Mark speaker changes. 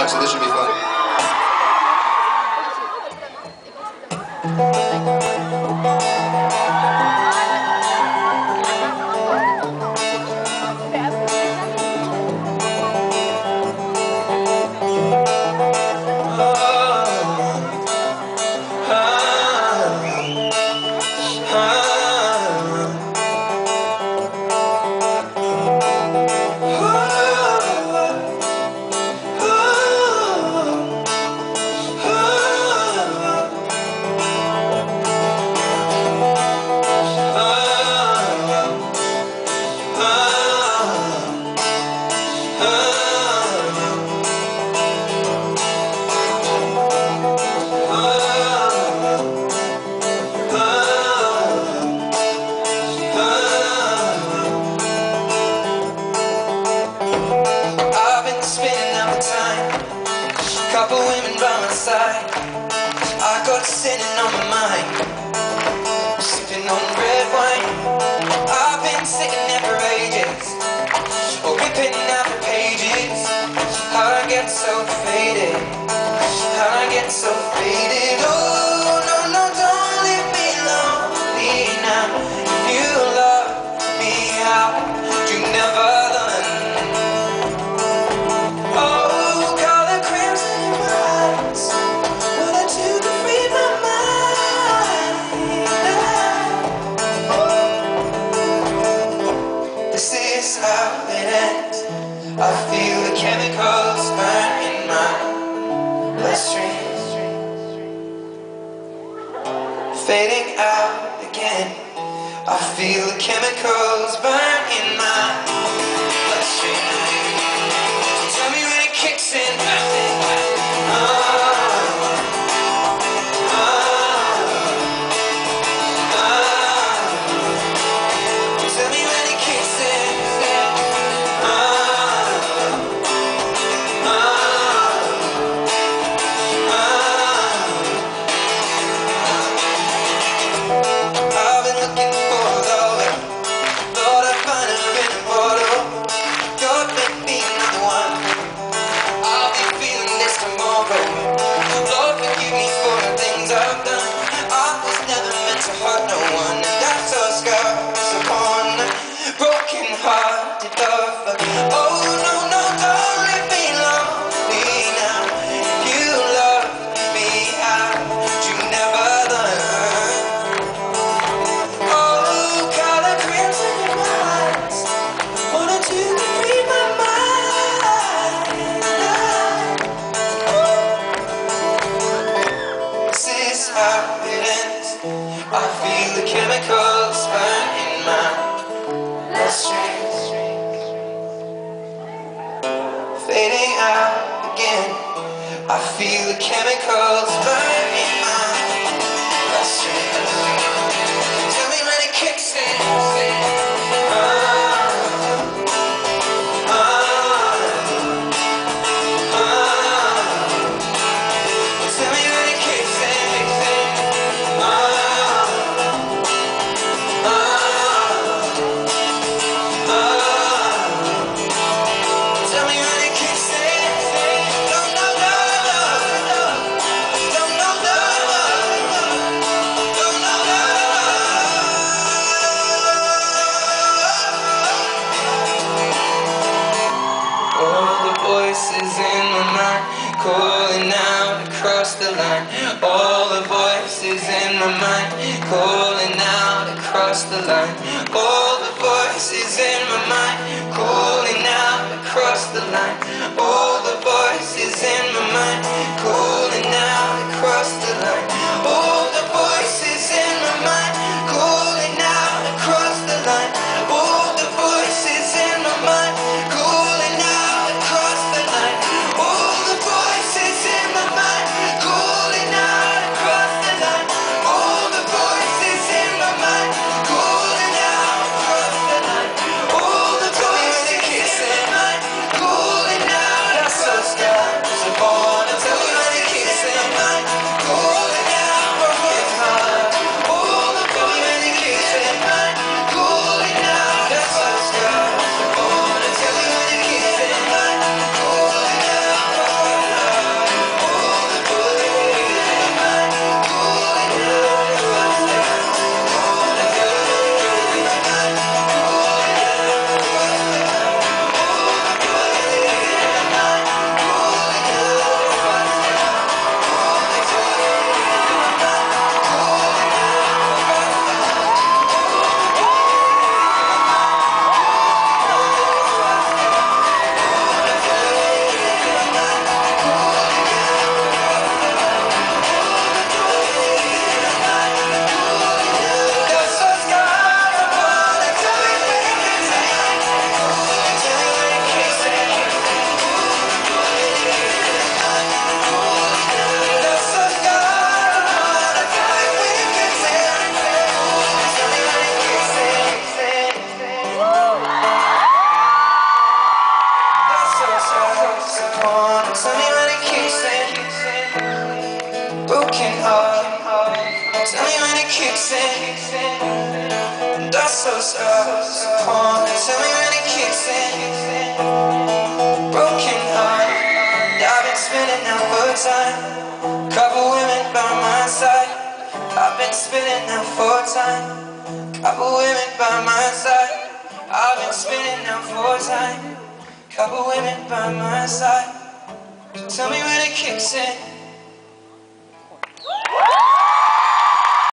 Speaker 1: so this should be fun.
Speaker 2: Couple women by my side, I got sitting on my mind, sipping on red wine. I've been sitting there for ages, ripping out the pages. How'd I get so faded? How'd I get so faded? Oh, no, no, don't leave me lonely now. If you love me, how you never learn. I feel the chemicals burn in my bloodstream, fading out again. I feel the chemicals burn in my bloodstream. Tell me when it kicks in. I feel the chemicals burn in my bloodstream, fading out again. I feel the chemicals burn in my bloodstream. Tell me when it kicks in. Voices in my mind, calling out across the line. All the voices in my mind, calling out across the line. All the voices in my mind, calling out across the line. All the voices in my mind, calling out across the line. All the voices in my mind, calling out across the line. All the voices in my mind, calling out across the line. All the voices in my mind, calling out across the line. All the voices in my mind, calling out across the line. All the voices in my mind, calling broken heart. Tell me when it kicks in. Dust so stars upon. Tell me when it kicks in. Broken heart. I've been spinning now for time. Couple women by my side. I've been spinning now for time. Couple women by my side. I've been spinning now for time. Couple women by my side. So tell me when it kicks in.